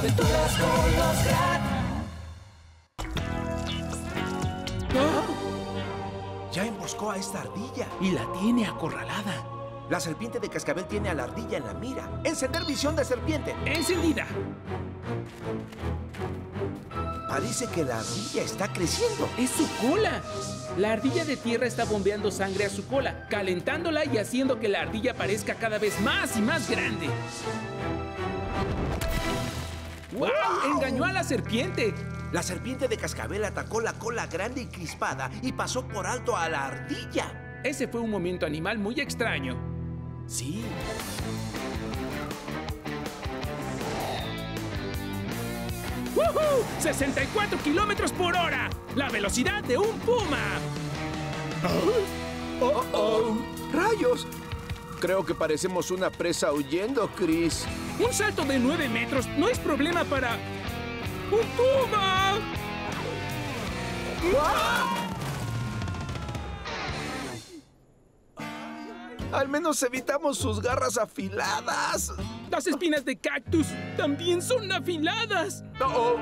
Aventuras con los Crack. Ya emboscó a esta ardilla. Y la tiene acorralada. La serpiente de cascabel tiene a la ardilla en la mira. ¡Encender visión de serpiente! ¡Encendida! Parece que la ardilla está creciendo. ¡Es su cola! La ardilla de tierra está bombeando sangre a su cola, calentándola y haciendo que la ardilla parezca cada vez más y más grande. ¡Wow! ¡Engañó a la serpiente! La serpiente de cascabel atacó la cola grande y crispada y pasó por alto a la ardilla. Ese fue un momento animal muy extraño. Sí. ¡Woohoo! ¡64 kilómetros por hora! ¡La velocidad de un puma! ¡Oh! ¡Rayos! Creo que parecemos una presa huyendo, Chris. Un salto de 9 metros no es problema para... ¡un puma! Al menos evitamos sus garras afiladas. Las espinas de cactus también son afiladas. ¡Oh!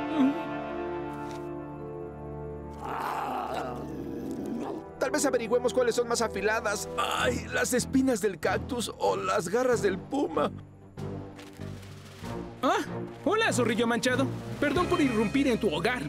Tal vez averigüemos cuáles son más afiladas. ¡Ay! ¿Las espinas del cactus o las garras del puma? Ah, hola, zorrillo manchado. Perdón por irrumpir en tu hogar.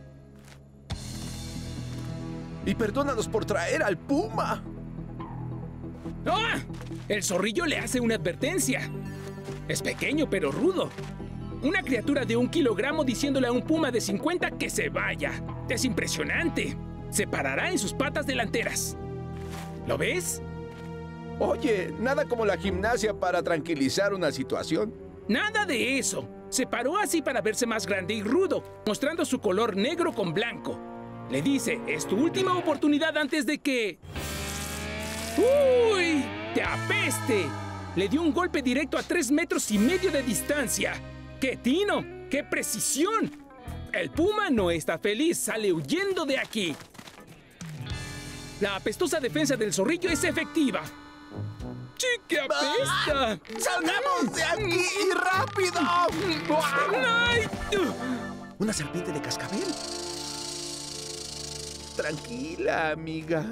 Y perdónanos por traer al puma. ¡Ah! El zorrillo le hace una advertencia. Es pequeño pero rudo. Una criatura de 1 kilogramo diciéndole a un puma de 50 que se vaya. Es impresionante. Se parará en sus patas delanteras. ¿Lo ves? Oye, nada como la gimnasia para tranquilizar una situación. Nada de eso. Se paró así para verse más grande y rudo, mostrando su color negro con blanco. Le dice, es tu última oportunidad antes de que... ¡Uy! ¡Te apeste! Le dio un golpe directo a 3,5 metros de distancia. ¡Qué tino! ¡Qué precisión! El puma no está feliz, sale huyendo de aquí. La apestosa defensa del zorrillo es efectiva. ¡Sí que apesta! ¡Salgamos de aquí y rápido! ¡Ay! ¿Una serpiente de cascabel? Tranquila, amiga.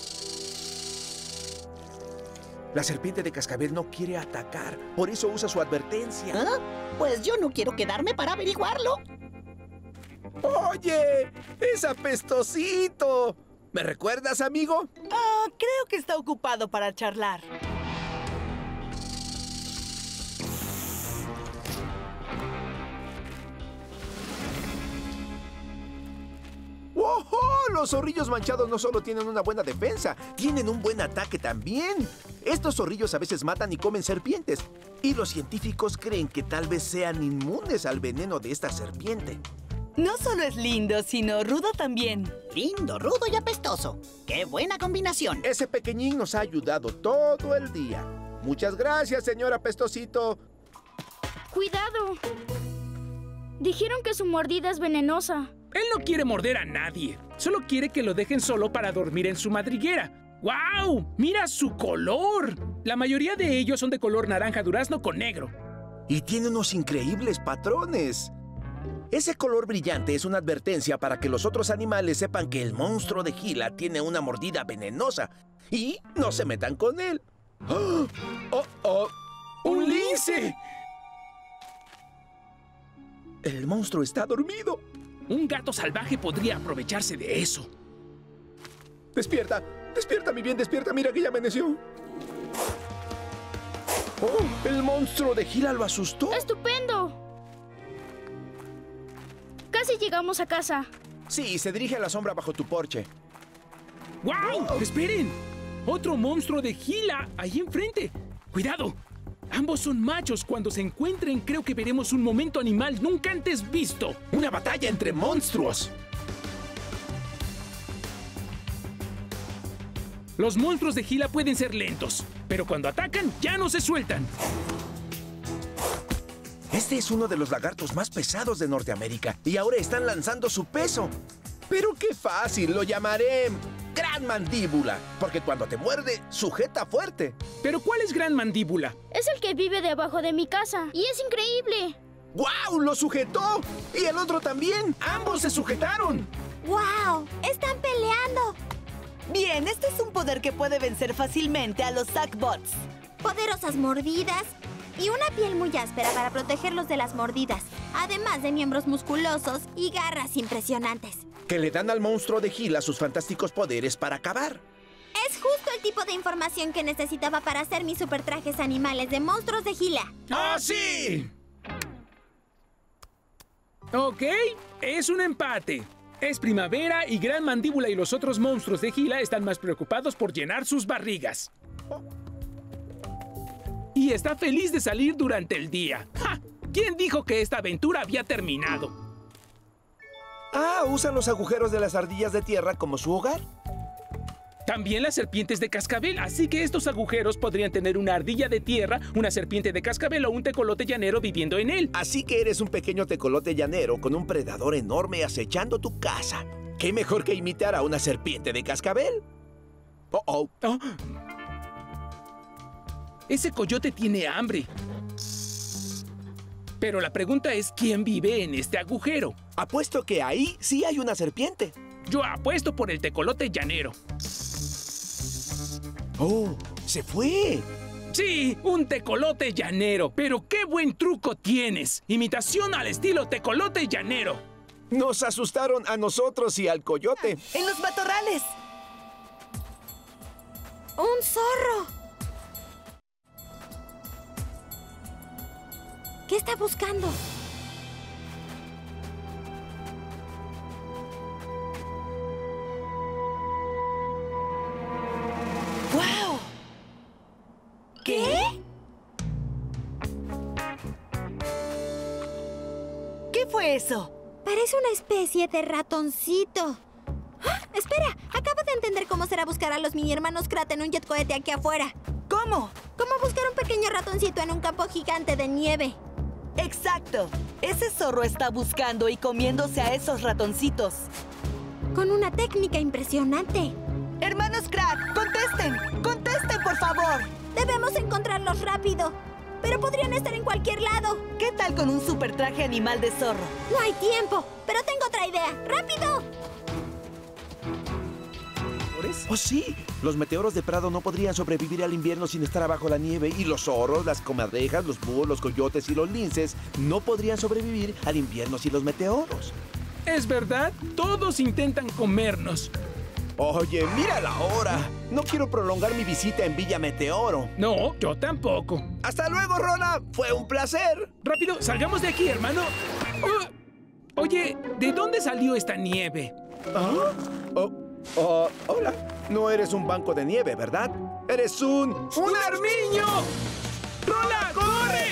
La serpiente de cascabel no quiere atacar, por eso usa su advertencia. ¿Ah? Pues yo no quiero quedarme para averiguarlo. ¡Oye! ¡Es apestosito! ¿Me recuerdas, amigo? Creo que está ocupado para charlar. ¡Ojo! Los zorrillos manchados no solo tienen una buena defensa, Tienen un buen ataque también. Estos zorrillos a veces matan y comen serpientes. Y los científicos creen que tal vez sean inmunes al veneno de esta serpiente. No solo es lindo, sino rudo también. Lindo, rudo y apestoso. ¡Qué buena combinación! ese pequeñín nos ha ayudado todo el día. Muchas gracias, señor apestosito. ¡Cuidado! Dijeron que su mordida es venenosa. Él no quiere morder a nadie. Solo quiere que lo dejen solo para dormir en su madriguera. ¡Guau! ¡Mira su color! La mayoría de ellos son de color naranja durazno con negro. Y tiene unos increíbles patrones. Ese color brillante es una advertencia para que los otros animales sepan que el monstruo de Gila tiene una mordida venenosa y no se metan con él. ¡Oh! ¡Oh, oh! ¡Un lince! El monstruo está dormido. Un gato salvaje podría aprovecharse de eso. ¡Despierta! ¡Despierta, mi bien! ¡Despierta! ¡Mira que ya amaneció! ¡Oh! El monstruo de Gila lo asustó. ¡Estupendo! Casi llegamos a casa. Sí, se dirige a la sombra bajo tu porche. ¡Guau! ¡Esperen! Otro monstruo de Gila ahí enfrente. ¡Cuidado! Ambos son machos. Cuando se encuentren, creo que veremos un momento animal nunca antes visto. ¡Una batalla entre monstruos! Los monstruos de Gila pueden ser lentos, pero cuando atacan, ya no se sueltan. Este es uno de los lagartos más pesados de Norteamérica y ahora están lanzando su peso. ¡Pero qué fácil! Lo llamaré Gran Mandíbula, porque cuando te muerde, sujeta fuerte. ¿Pero cuál es Gran Mandíbula? Es el que vive debajo de mi casa y es increíble. ¡Guau! ¡Lo sujetó! ¡Y el otro también! ¡Ambos se sujetaron! ¡Wow! ¡Están peleando! Bien, este es un poder que puede vencer fácilmente a los Sackbots. Poderosas mordidas y una piel muy áspera para protegerlos de las mordidas, además de miembros musculosos y garras impresionantes. Que le dan al monstruo de Gila sus fantásticos poderes para acabar. Es justo el tipo de información que necesitaba para hacer mis supertrajes animales de monstruos de Gila. ¡Ah, sí! Ok, es un empate. Es primavera y Gran Mandíbula y los otros monstruos de Gila están más preocupados por llenar sus barrigas. Y está feliz de salir durante el día. ¡Ja! ¿Quién dijo que esta aventura había terminado? Ah, usan los agujeros de las ardillas de tierra como su hogar. También las serpientes de cascabel, así que estos agujeros podrían tener una ardilla de tierra, una serpiente de cascabel o un tecolote llanero viviendo en él. Así que eres un pequeño tecolote llanero con un predador enorme acechando tu casa. ¿Qué mejor que imitar a una serpiente de cascabel? Oh. Ese coyote tiene hambre. Pero la pregunta es, ¿quién vive en este agujero? Apuesto que ahí sí hay una serpiente. Yo apuesto por el tecolote llanero. ¡Oh! ¡Se fue! Sí, un tecolote llanero. Pero qué buen truco tienes. Imitación al estilo tecolote llanero. Nos asustaron a nosotros y al coyote. ¡En los matorrales! ¡Un zorro! ¿Qué está buscando? ¡Wow! ¿Qué? ¿Qué fue eso? Parece una especie de ratoncito. ¡Ah! Espera, acabo de entender cómo será buscar a los mini hermanos Krat en un jet cohete aquí afuera. ¿Cómo? ¿Cómo buscar un pequeño ratoncito en un campo gigante de nieve? Exacto. Ese zorro está buscando y comiéndose a esos ratoncitos. Con una técnica impresionante. Hermanos Krat, contesten. Contesten, por favor. Debemos encontrarlos rápido. Pero podrían estar en cualquier lado. ¿Qué tal con un super traje animal de zorro? No hay tiempo, pero tengo otra idea. ¡Rápido! ¡Oh, sí! Los meteoros de Prado no podrían sobrevivir al invierno sin estar abajo la nieve. Y los zorros, las comadrejas, los búhos, los coyotes y los linces no podrían sobrevivir al invierno sin los meteoros. Es verdad, todos intentan comernos. Oye, mira la hora. No quiero prolongar mi visita en Villa Meteoro. No, yo tampoco. ¡Hasta luego, Rona! ¡Fue un placer! Rápido, salgamos de aquí, hermano. Oye, ¿de dónde salió esta nieve? ¿Ah? Hola. No eres un banco de nieve, ¿verdad? ¡Eres un armiño! ¡Rola, corre!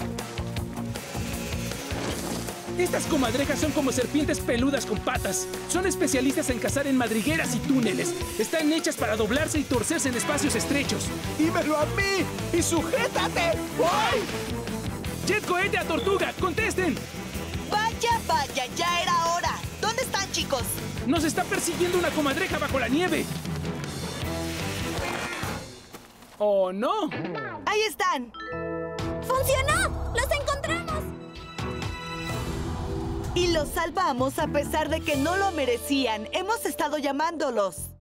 Estas comadrejas son como serpientes peludas con patas. Son especialistas en cazar en madrigueras y túneles. Están hechas para doblarse y torcerse en espacios estrechos. ¡Dímelo a mí! ¡Y sujétate! ¡Ay! ¡Jet cohete a tortuga! ¡Contesten! Vaya, vaya, ya era hora. ¿Dónde están, chicos? ¡Nos está persiguiendo una comadreja bajo la nieve! ¡Oh, no! ¡Ahí están! ¡Funcionó! ¡Los encontramos! Y los salvamos a pesar de que no lo merecían. Hemos estado llamándolos.